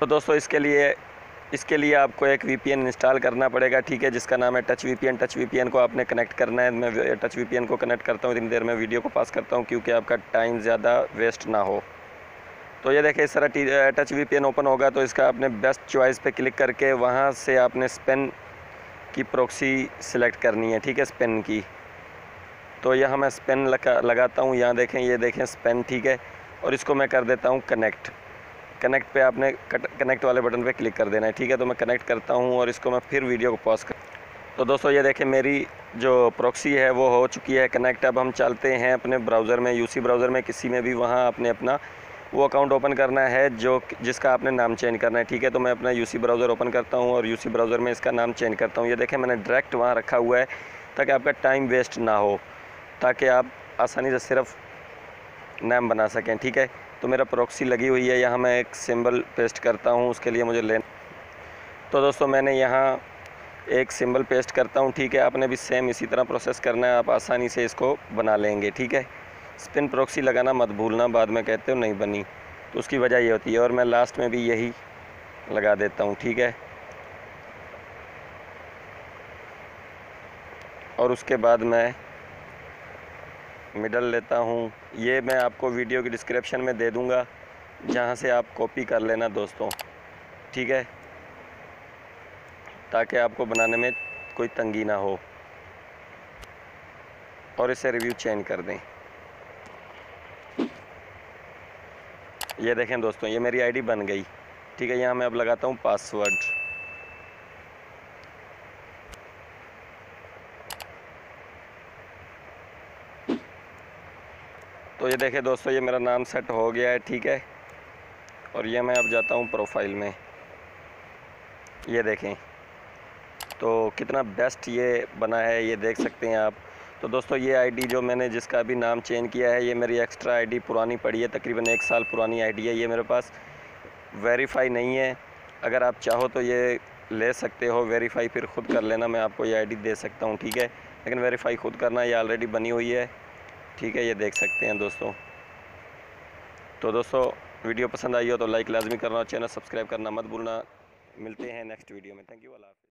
तो दोस्तों इसके लिए आपको एक वीपीएन इंस्टॉल करना पड़ेगा, ठीक है, जिसका नाम है टच वीपीएन। टच वीपीएन को आपने कनेक्ट करना है। मैं टच वीपीएन को कनेक्ट करता हूँ, इतनी देर में वीडियो को पास करता हूँ क्योंकि आपका टाइम ज़्यादा वेस्ट ना हो। तो ये देखिए, इस तरह टच वीपीएन ओपन होगा तो इसका आपने बेस्ट चॉइस पे क्लिक करके वहाँ से आपने स्पेन की प्रॉक्सी सिलेक्ट करनी है, ठीक है, स्पेन की। तो यहाँ मैं स्पेन लगाता हूँ, यहाँ देखें, ये देखें स्पेन, ठीक है। और इसको मैं कर देता हूँ कनेक्ट पे आपने कनेक्ट वाले बटन पे क्लिक कर देना है, ठीक है। तो मैं कनेक्ट करता हूँ और इसको मैं फिर वीडियो को पॉज कर। तो दोस्तों ये देखें, मेरी जो प्रॉक्सी है वो हो चुकी है कनेक्ट। अब हम चलते हैं अपने ब्राउज़र में, यूसी ब्राउज़र में, किसी में भी वहाँ आपने अपना वो अकाउंट ओपन करना है जिसका आपने नाम चेंज करना है, ठीक है। तो मैं अपना यूसी ब्राउज़र ओपन करता हूँ और यूसी ब्राउज़र में इसका नाम चेंज करता हूँ। ये देखें, मैंने डायरेक्ट वहाँ रखा हुआ है ताकि आपका टाइम वेस्ट ना हो, ताकि आप आसानी से सिर्फ नाम बना सकें, ठीक है। तो मेरा प्रॉक्सी लगी हुई है, यहाँ मैं एक सिंबल पेस्ट करता हूँ, उसके लिए मुझे लेना। तो दोस्तों मैंने यहाँ एक सिंबल पेस्ट करता हूँ, ठीक है। आपने भी सेम इसी तरह प्रोसेस करना है, आप आसानी से इसको बना लेंगे, ठीक है। स्पिन प्रॉक्सी लगाना मत भूलना, बाद में कहते हो नहीं बनी, तो उसकी वजह ये होती है। और मैं लास्ट में भी यही लगा देता हूँ, ठीक है। और उसके बाद मैं मिडल लेता हूँ, ये मैं आपको वीडियो की डिस्क्रिप्शन में दे दूँगा, जहाँ से आप कॉपी कर लेना दोस्तों, ठीक है, ताकि आपको बनाने में कोई तंगी ना हो। और इसे रिव्यू चेंज कर दें। ये देखें दोस्तों, ये मेरी आईडी बन गई, ठीक है। यहाँ मैं अब लगाता हूँ पासवर्ड। तो ये देखें दोस्तों, ये मेरा नाम सेट हो गया है, ठीक है। और ये मैं अब जाता हूँ प्रोफाइल में, ये देखें तो कितना बेस्ट ये बना है, ये देख सकते हैं आप। तो दोस्तों ये आईडी जो मैंने जिसका अभी नाम चेंज किया है, ये मेरी एक्स्ट्रा आईडी पुरानी पड़ी है, तकरीबन 1 साल पुरानी आईडी है। ये मेरे पास वेरीफाई नहीं है, अगर आप चाहो तो ये ले सकते हो, वेरीफाई फिर ख़ुद कर लेना, मैं आपको ये आईडी दे सकता हूँ, ठीक है। लेकिन वेरीफाई ख़ुद करना, ये ऑलरेडी बनी हुई है, ठीक है, ये देख सकते हैं दोस्तों। तो दोस्तों वीडियो पसंद आई हो तो लाइक लाजमी करना और चैनल सब्सक्राइब करना मत भूलना। मिलते हैं नेक्स्ट वीडियो में। थैंक यू, अल्लाह हाफ़िज़।